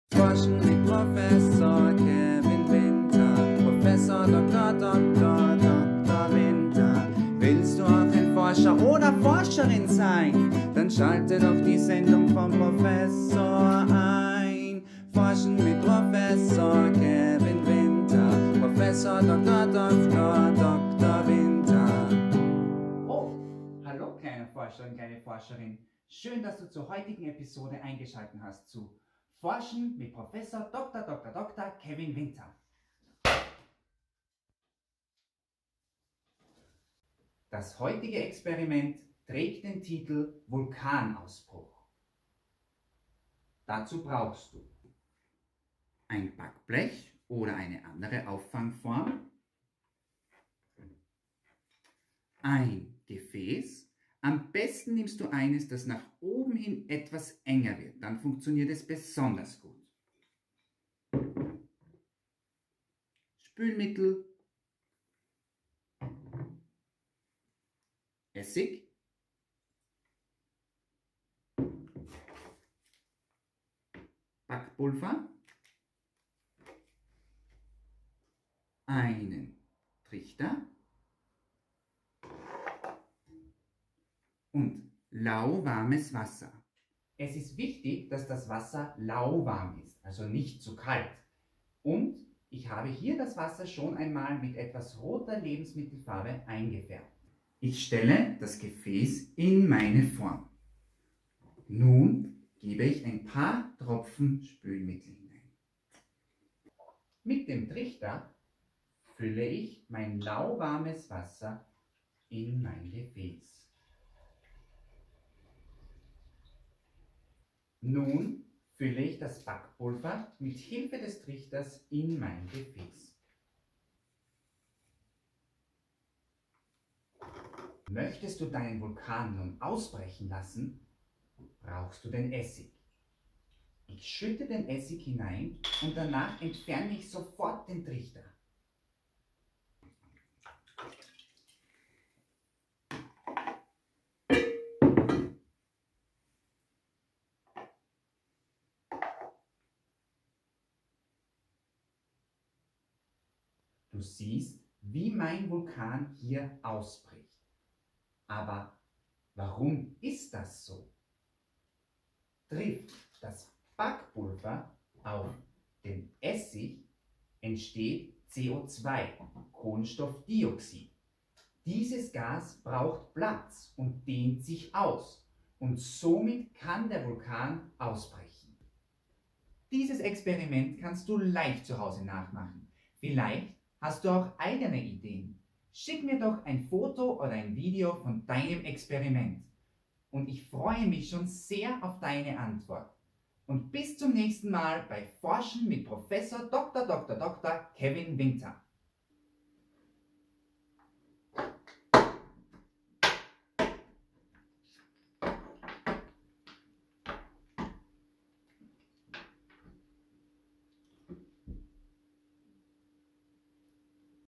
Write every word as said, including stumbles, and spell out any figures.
Forschen mit Professor Kevin Winter. Professor Doktor Doktor Doktor Winter. Willst du auch ein Forscher oder Forscherin sein? Dann schalte doch die Sendung vom Professor ein. Forschen mit Professor Kevin Winter. Professor Doktor Doktor Doktor Winter. Oh, hallo kleine Forscher und kleine Forscherin. Schön, dass du zur heutigen Episode eingeschaltet hast zu Forschen mit Professor Doktor Doktor Doktor Kevin Winter. Das heutige Experiment trägt den Titel Vulkanausbruch. Dazu brauchst du ein Backblech oder eine andere Auffangform, ein Gefäß. Am besten nimmst du eines, das nach oben hin etwas enger wird. Dann funktioniert es besonders gut. Spülmittel, Essig, Backpulver, einen Trichter und lauwarmes Wasser. Es ist wichtig, dass das Wasser lauwarm ist, also nicht zu kalt. Und ich habe hier das Wasser schon einmal mit etwas roter Lebensmittelfarbe eingefärbt. Ich stelle das Gefäß in meine Form. Nun gebe ich ein paar Tropfen Spülmittel hinein. Mit dem Trichter fülle ich mein lauwarmes Wasser in mein Gefäß. Nun fülle ich das Backpulver mit Hilfe des Trichters in mein Gefäß. Möchtest du deinen Vulkan nun ausbrechen lassen, brauchst du den Essig. Ich schütte den Essig hinein und danach entferne ich sofort den Trichter. Du siehst, wie mein Vulkan hier ausbricht. Aber warum ist das so? Trifft das Backpulver auf den Essig, entsteht C O zwei, Kohlenstoffdioxid. Dieses Gas braucht Platz und dehnt sich aus und somit kann der Vulkan ausbrechen. Dieses Experiment kannst du leicht zu Hause nachmachen. Vielleicht hast du auch eigene Ideen? Schick mir doch ein Foto oder ein Video von deinem Experiment. Und ich freue mich schon sehr auf deine Antwort. Und bis zum nächsten Mal bei Forschen mit Professor Doktor Doktor Doktor Kevin Winter.